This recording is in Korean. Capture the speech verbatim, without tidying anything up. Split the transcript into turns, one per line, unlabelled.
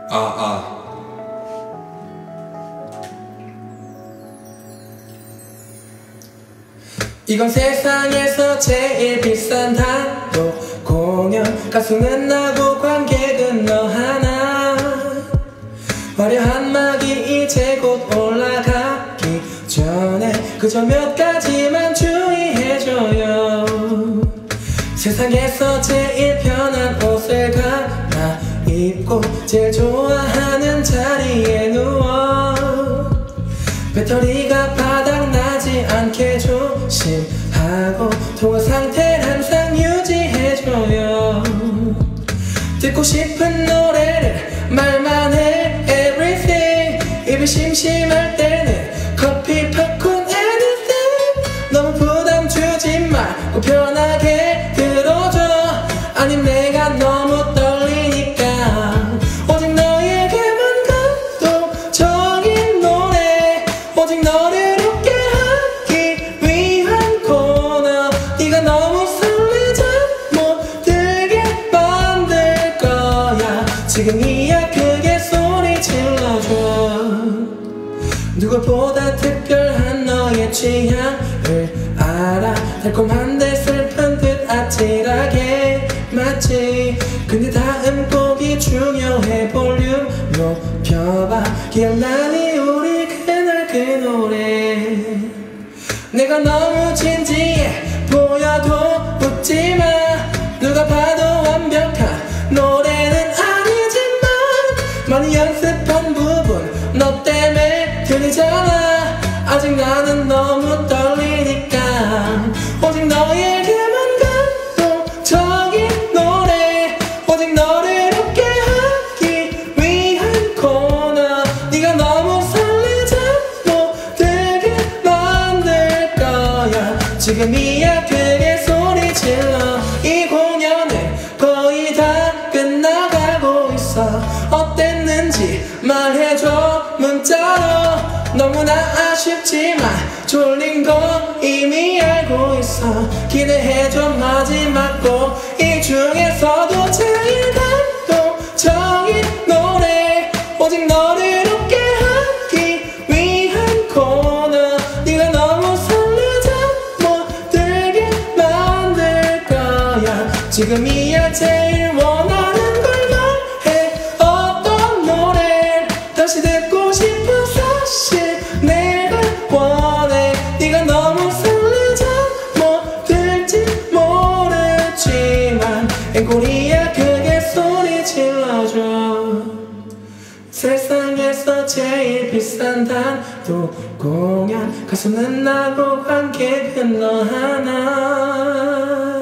아, 아.
이건 세상에서 제일 비싼 단독 공연. 가수는 나고 관객은 너 하나. 화려한 막이 이제 곧 올라가기 전에 그저 몇 가지만 주의해줘요. 세상에서 제일 편한 옷을 갈아입고 제일 좋아하는 자리에 누워 배터리가 바닥나지 않게 조심하고 통화 상태를 항상 유지해줘요. 듣고 싶은 노래를 말만 해 everything. 입이 심심할 때는 커피 팝콘 anything. 너무 부담 주지 말고 편하게 들어줘. 아님 내가 너무 떨리니까 오직 너에게만 감동적인 노래. 오직 너를 웃게 하기 위한 코너. 네가 너무 설레자 못 들게 만들 거야. 지금이야 크게 소리 질러줘. 누구보다 특별한 너의 취향을 알아. 달콤한데 슬픈 듯 아찔하게 맞지. 근데 다음 곡이 중요해. 볼륨 높여봐. 기억나니 우리 그날 그 노래. 내가 너무 진지해 보여도 웃지마. 누가 봐도 완벽한 노래는 아니지만 많이 연습한 부분 너 때문에 들리잖아. 아직 나는 너무 떨리니까 오직 너에게만 감동적인 노래. 오직 너를 웃게 하기 위한 코너. 네가 너무 설레자 못 들게 만들 거야. 지금이야 크게 소리 질러. 이 공연은 거의 다 끝나가고 있어. 어땠는지 말해줘 문자로. 너무나 아쉽지만 졸린 거 이미 알고 있어. 기대해줘 마지막 곡. 이 중에서도 제일 감동적인 노래. 오직 너를 웃게 하기 위한 코너. 네가 너무 설레자 못 들게 만들 거야. 지금이야 제일 원하는 걸 말해. 어떤 노래를 다시 듣고 싶어. 사실 내가 원해. 네가 너무 설레자 못 들지 모르지만 앵콜이야 크게 소리 질러줘. 세상에서 제일 비싼 단독 공연. 가수는 나고 관객은 너 하나.